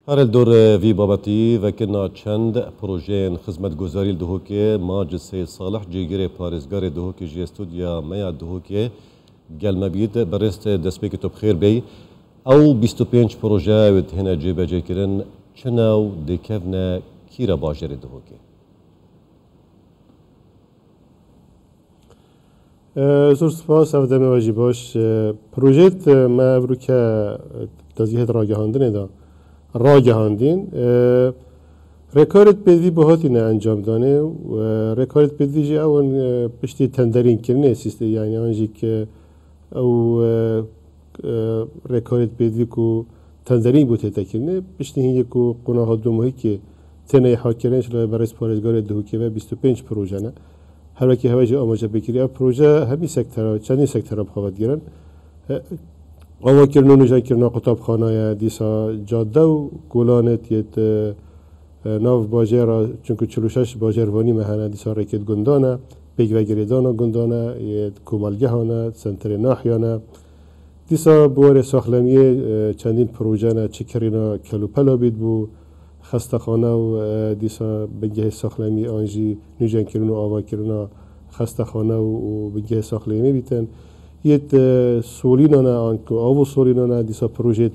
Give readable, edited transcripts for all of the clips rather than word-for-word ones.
هر دور وی بابتی و کنا چند پروژه خدمت گذاری دهوکی ماج سی صالح جیگر پارزگار دهوکی جی استودیا میا دهوکی گل مبید برست دست که تو بخیر بی او 25 پروژه و هنا جیب جای کرن چناو دکفنا کیرا باجر دهوکی زور سپاس او دم واجی باش پروژه ما ابرو که تازیهت راگهاندن دا راگهاندین رکارت بدی بهاتی نه انجام دانه و رکارت بدی جی اون پشتی تندرین کرنه سیسته یعنی آنجی که او رکارت بدی کو تندرین بوده تکرنه پشتی هیچ کو قناه دومهی که تنه حاکرنش لای برای پارزگار دهوکی و 25 پروژه نه هر وقتی هوای آماده بگیری پروژه همی سکترها چندی سکترها بخواد گیرن آوا کرنو نجات کرنا قطب خانه دیسا جاده و گلانت یت ناو باجر چونکه 46 باجروانی مهنه دیسا رکت گندانه پیگ وگریدانا گندانه یت کومالگه هانه سنتر ناحیانه دیسا بوار ساخلمیه چندین پروژه نه چکرینا کلوپلا بید بو خسته خانه و دیسا بنگه ساخلمی آنجی نجات کرنو آوا کرنا خسته خانه و بنگه ساخلمی بیتن یت سولینانه آنکو آو سولینانه دیسا پروژه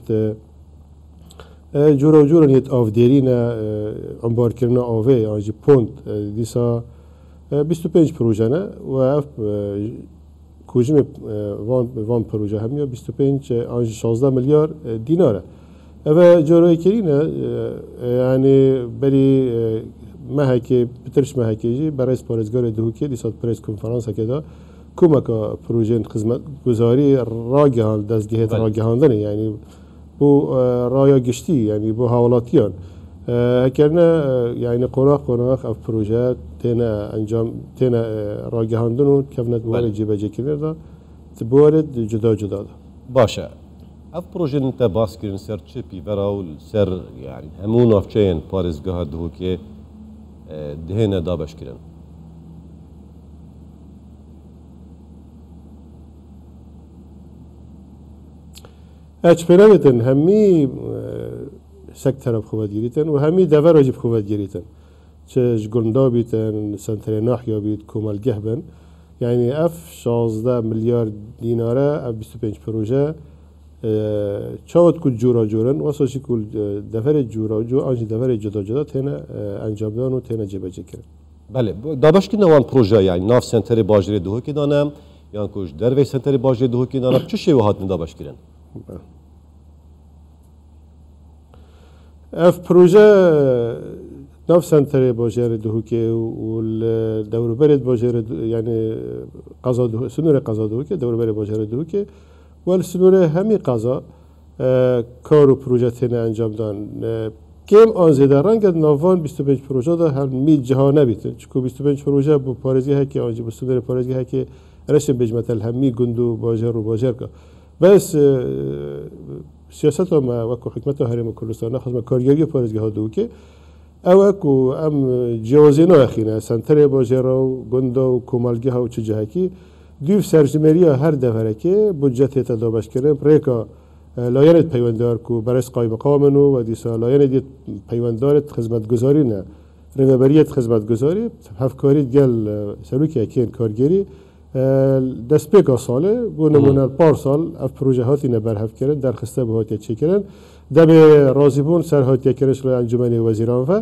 جورا جورا یت آفدرینه انبار کردن آوه آنجی پوند دیسا 25 پروژه نه و اف کوچم وان پروژه همیا 25 آنجی 16 میلیارد دیناره و جورایی کرینه یعنی بری مهکی بترش مهکیجی برای پارزگار دهوکی دیسا پرس کنفرانس کدا کمک پروژه خدمت گذاری راگهان دستگاه راگهاندنه یعنی بو رایا گشتی یعنی بو حوالاتیان هکرنه یعنی قناق اف پروژه تینا انجام تینا راگهاندن و کفنت بوارد جیبه جکرنه دا بوارد جدا دا باشه اف پروژه انت باس کرن سر چه پیوراو سر یعنی همون افچین پارزگاه دهوکی دهنه دابش کرن اچپرامتن همی سکتر بخواد گیریتن و همی دور راجب بخواد گیریتن چه جگندا بیتن سنتر ناحیا بیت کومالگه بن یعنی اف 16 میلیارد دیناره اف 25 پروژه چاوت کل جورن واسه کل دفر جو آنچه دفر جدا تنه انجام دادن و تنه جبه کرد. بله دابش که نوان پروژه یعنی ناف سنتر باجری دهوکی دانم یعنی کوش دروی سنتر باجری دهوکی دانم چه شیوه هات ندابش کردن؟ اف پروژه ناف سنتر باجر دهوکی و دور برد باجر یعنی قضا سنور قضا دهوکی دور برد باجر دهوکی و سنور همی قضا کار و پروژه تنه انجام دان کم آنزیده رنگ نوان 25 پروژه دا هم می جهانه بیتن چون 25 پروژه با پارزگی هکی آنجی با سنور پارزگی هکی رشن بجمتل همی گندو باجر و باجر که بس سیاست ما وکو حکمت هرم کردستان خدمت کارگری پارزگاه ها دو که اوکو ام جوازینا اخینا سنتر باجر و گندا و کومالگه ها و چه جه کی دیو سرجمری هر دفعه که بودجت تدابش کردن پریکا لایرت پیوندار کو برای قایم مقامنو و دیسا لایرت پیوندارت خدمت گذاری نه رهبریت خدمت گذاری هفکاری گل سلوکی اکین کارگری دست پیکا ساله بو نمونه پارسال اف پروژه هاتی نبرهف کردن درخسته به هاتی چی کردن دم رازیبون سر هاتی کردنش لای انجمن وزیران و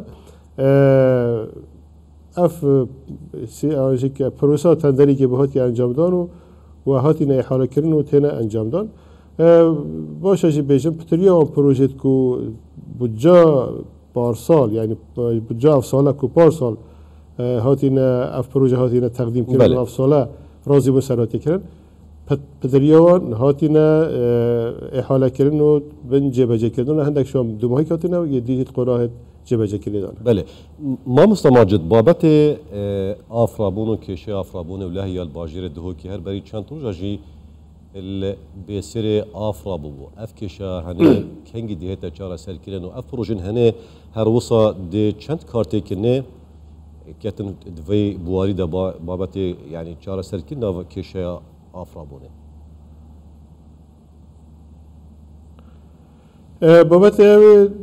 اف آنجی که پروسه تندری که به هاتی انجام دان و هاتی نه حالا کردن و تنه انجام دان باشه جی بیشتر پتریا آن پروژه کو بودجا پارسال یعنی بودجا اف ساله کو پارسال هاتی نه اف پروژه هاتی نه تقدیم کردن اف ساله رازی بود سراتی کردن پدریان هاتینا احاله کردن و بن جبهه کردن هندک شام دومایی که هاتینا یه دیدید قراه جبهه کردن. بله ما مستماجد بابت آفرابون و کشه آفرابون و لحیال باجر دهوکی هر بری چند پروژه جی بسر آفرابو اف کشه هنه کنگی دیهت چهار سر کردن و اف پروژه هنه هر وصا ده چند کارتی کنه کتن دوی بواری دا بابت یعنی چهار سر کردن و کشه آفرابونه. بابت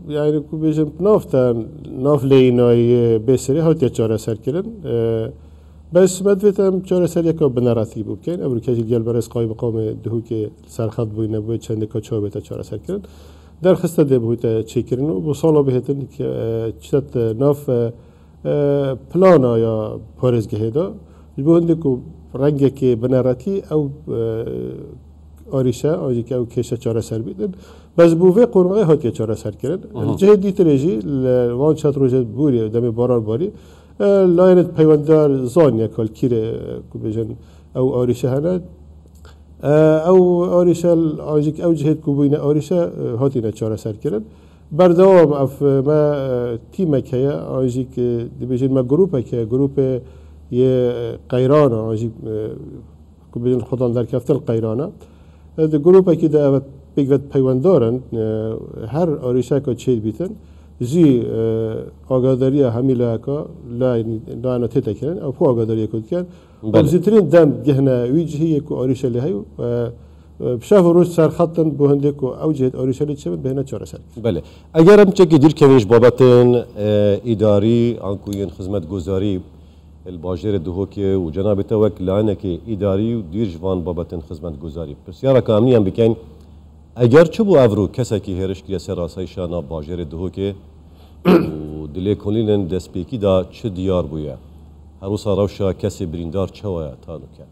يعني کو بیشم ناف لینای بسری هات چاره سر کردن بس مدویتم چاره سر یکا بنراتی بود کن امروکه جل برس قایم قام دهو که سرخط بوی نبود چند کا چهار بیت چاره سر کردن در خسته ده بود چه کردن و بسالا بهتن که چت ناف پلانا یا پارزگه دا جبوند کو رنگی که بنراتی او آریشه آجی که او کشه چاره سر بیدن بس بوه قرمه هات چاره سر کردن جه دیترژی وان چت روز بوری دم باران باری لاینت پیوندار زانیه کل کیره کو بیشن او آریشه هنه او آریشه آجی که او جهت کو بینه آریشه هاتی نه چاره سر کردن بردوام اف ما تیم که آجی که بیشن ما گروپ یه قیرانه آجی کو بیشن خدان در کفتل قیرانه ده گروپی که ده بگوید پیوندارن هر آریشه که چید بیتن زی آگاداری همیله که لا نتیجه کردن او پو آگاداری کد کردن و زیترین دم جهنا ویجهی که آریشه لیهی بشاف روز سر خطن بهنده که اوجهت آریشه لی چند بهنه چهار سر. بله. اگر هم چه دیر کنیش بابتن اداری آنکوین خدمت گذاری الباجر دهوکی و جناب توک لعنه که اداری و دیر جوان بابتن خدمت گذاری. پس یارا کاملی هم بکن اگر چه بو افرو کسی که هرش کلی سر راسای شانا باجر دهوکی و دلی کنیلن دست پیکی دا چه دیار بویا هروسا روشا کسی بریندار چه ویا تانو که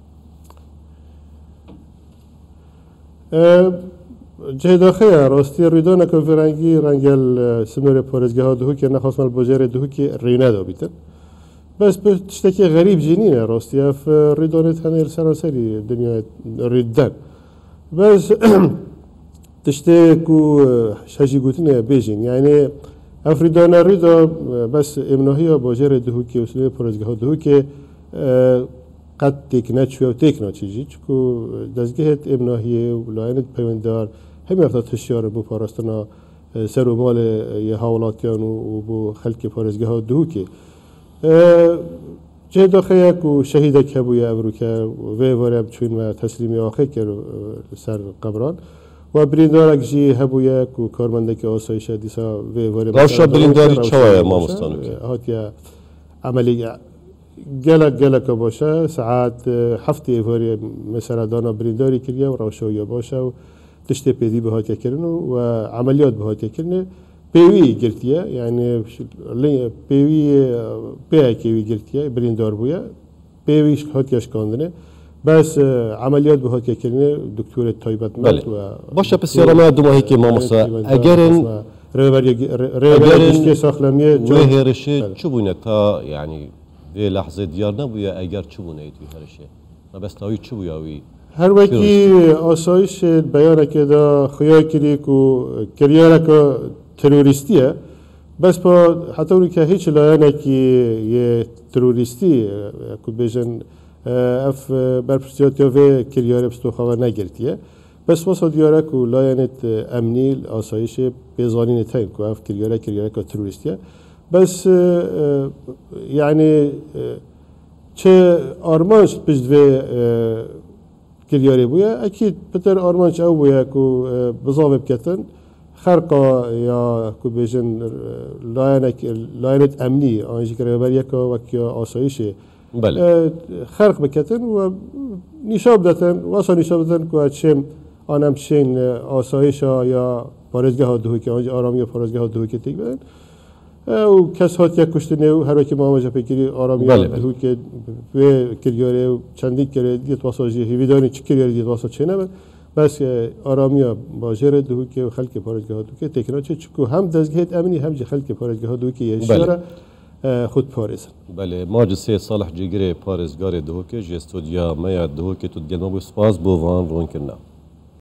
جه داخل راستی ریدان کنفرانگی رنگل سنور پارزگاه ها دهوکی نخواست مال باجر دهوکی رینا دا بیتن بس تشتكي غريب جنينه راستي اف ريدونت هنر سراسري دنيا ريدان بس تشتكو شاجي قوتنا بيجين يعني افريدانا ريدا بس امناهي باجر دهوكي وسنه پرزگاه دهوكي قد تکنه و تکنه چیزی چکو دزگهت امناهی و لاینت پیوندار همه وقتا تشیار بو پاراستنا سر و مال یه حوالاتیان و بو خلق پرزگاه دهوكي جه داخل کو شهید که بوی امروکه و وارم چون ما تسلیمی آخر کرد سر قبران و بریندار اگجی هبوی کو کارمنده که آسایش دیسا و وارم راشا برینداری چواه ما مستانو که هاتیا عملی گلک باشه ساعت هفته واری مثلا دانا برینداری کریه و راشویا باشه و تشت پیدی به هاتیا کردن و عملیات به هاتیا کردن پیوی گرتیه یعنی پیوی گرتیه بریندار بویا پیویش هاتیش کاندنه بس عملیات به هاتیا کردن دکتر تایبت مت و باشه پس یارم دو ماهی که ما مسا اگرن روبریش که ساختمیه و هرشه چه بونه تا یعنی به لحظه دیار نبویا اگر چه بونه ایت هرشه ما بس تاوی چه بویا وی هر وکی آسایش بیانه که دا خیال کردی کو کریاره که تروریستیه بس با حتی اونی که هیچ لایانه که یه تروریستی که بیشن اف برپرسیات یا و کریاره بستو خواه نگرتیه بس واسه دیاره که لایانت امنی آسایش بیزانین تایم که اف کریاره که تروریستیه بس یعنی چه آرمانش بجد و کریاره بویا اکید بتر آرمانش او بویا که بزاوب کتن خرقا یا کو بیشن لاینت امنی آنجی که رهبری که وقتی آسایشه خرق بکتن و نشاب دادن واسه نشاب دادن که چیم آنم چین آسایش یا پارزگاه دهو که آنجا آرامی پارزگاه دهو که تیک بدن و کس هات یک کشتنه و هر وقتی ما آموزش پیکری آرامی دهو که به کریاره و چندی کره دیت واسه هیویدانی چی کریاره دیت واسه چه نبود بس آرامیا باجر دهوکی و خلق پارزگاه دهوکی تکنان چکو هم دزگهت امنی هم خلق پارزگاه دهوکی یشیاره خود پارزن. بله ماجسه صالح جیگر پارزگار دهوکی جستودیا میا دهوکی تو دنبال سپاس بوان رون کرنا.